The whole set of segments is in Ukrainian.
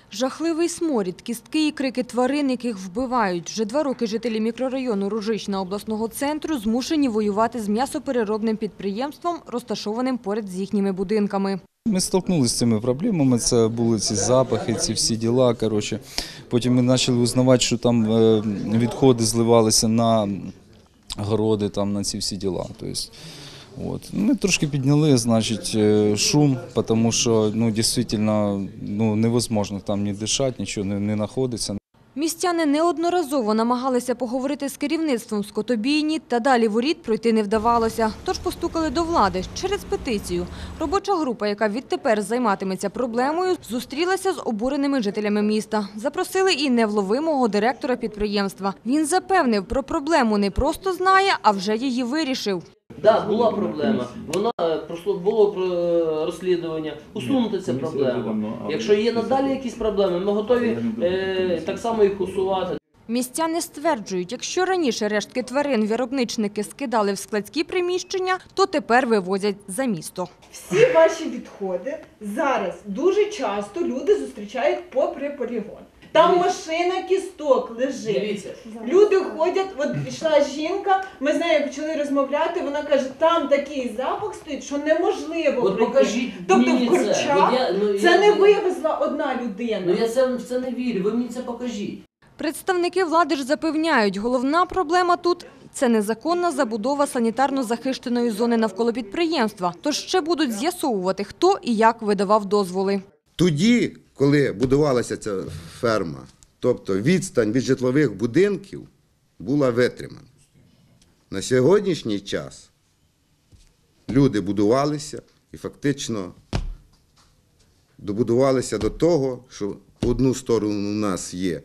Жахливий сморід, кістки і крики тварин, яких вбивають. Вже 2 роки жителі мікрорайону Ружична обласного центру змушені воювати з м'ясопереробним підприємством, розташованим поряд з їхніми будинками. Ми стикнулися з цими проблемами, це були ці запахи, ці всі діла. Потім ми почали узнавати, що там відходи зливалися на городи, на ці всі діла. Ми трошки підняли, шум, тому що дійсно невозможно там ні дишати, нічого не знаходиться. Містяни неодноразово намагалися поговорити з керівництвом скотобійні, та далі воріт пройти не вдавалося. Тож постукали до влади через петицію. Робоча група, яка відтепер займатиметься проблемою, зустрілася з обуреними жителями міста. Запросили і невловимого директора підприємства. Він запевнив, про проблему не просто знає, а вже її вирішив. Так, була проблема. Було розслідування. Усунути цю проблему. Якщо є надалі якісь проблеми, ми готові так само їх усувати. Містяни стверджують, якщо раніше рештки тварин виробничники скидали в складські приміщення, то тепер вивозять за місто. Всі ваші відходи зараз дуже часто люди зустрічають попри полігон. Там машина кісток лежить. Дивіться. Люди ходять, от пішла жінка, ми з нею почали розмовляти, вона каже, там такий запах стоїть, що неможливо пройти. Покажіть Тобто мені в Корчах це не вивезла одна людина. Я в це не вірю, ви мені це покажіть. Представники влади ж запевняють, головна проблема тут – це незаконна забудова санітарно-захищеної зони навколо підприємства. Тож ще будуть з'ясовувати, хто і як видавав дозволи. Тоді, коли будувалася ця ферма, тобто відстань від житлових будинків була витримана. На сьогоднішній час люди будувалися і фактично добудувалися до того, що по одну сторону у нас є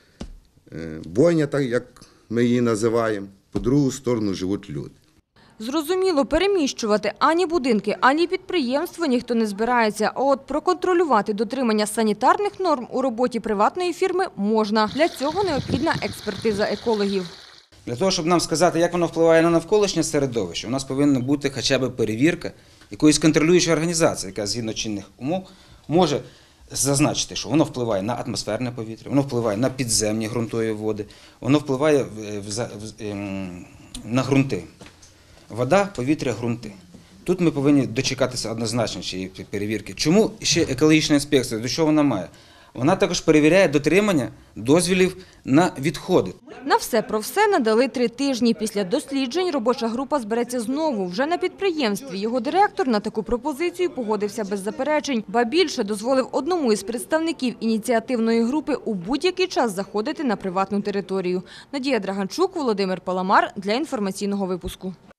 бойня, так як ми її називаємо, по другу сторону живуть люди. Зрозуміло, переміщувати ані будинки, ані підприємства ніхто не збирається. А от проконтролювати дотримання санітарних норм у роботі приватної фірми можна. Для цього необхідна експертиза екологів. Для того, щоб нам сказати, як воно впливає на навколишнє середовище, у нас повинна бути хоча б перевірка якоїсь контролюючої організації, яка згідно чинних умов може зазначити, що воно впливає на атмосферне повітря, воно впливає на підземні ґрунтові води, воно впливає на ґрунти. Вода, повітря, ґрунти. Тут ми повинні дочекатися однозначно цієї перевірки. Чому ще екологічна інспекція, до чого вона має? Вона також перевіряє дотримання дозволів на відходи. На все про все надали 3 тижні. Після досліджень робоча група збереться знову. Вже на підприємстві його директор на таку пропозицію погодився без заперечень. Ба більше дозволив одному із представників ініціативної групи у будь-який час заходити на приватну територію. Надія Драганчук, Володимир Паламар для інформаційного випуску.